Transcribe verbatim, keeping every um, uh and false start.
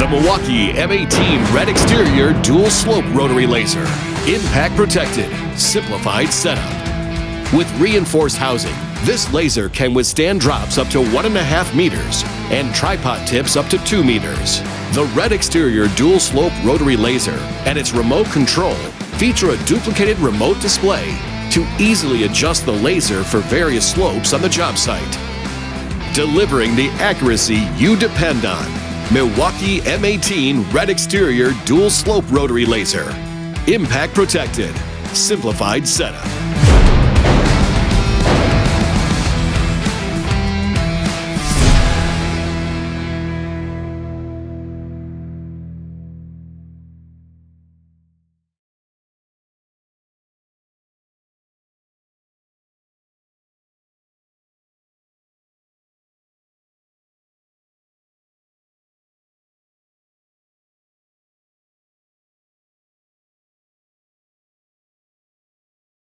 The Milwaukee M eighteen red exterior dual slope rotary laser. Impact protected, simplified setup. With reinforced housing, this laser can withstand drops up to one and a half meters and tripod tips up to two meters. The red exterior dual slope rotary laser and its remote control feature a duplicated remote display to easily adjust the laser for various slopes on the job site. Delivering the accuracy you depend on. Milwaukee M eighteen red exterior dual slope rotary laser. Impact protected, simplified setup.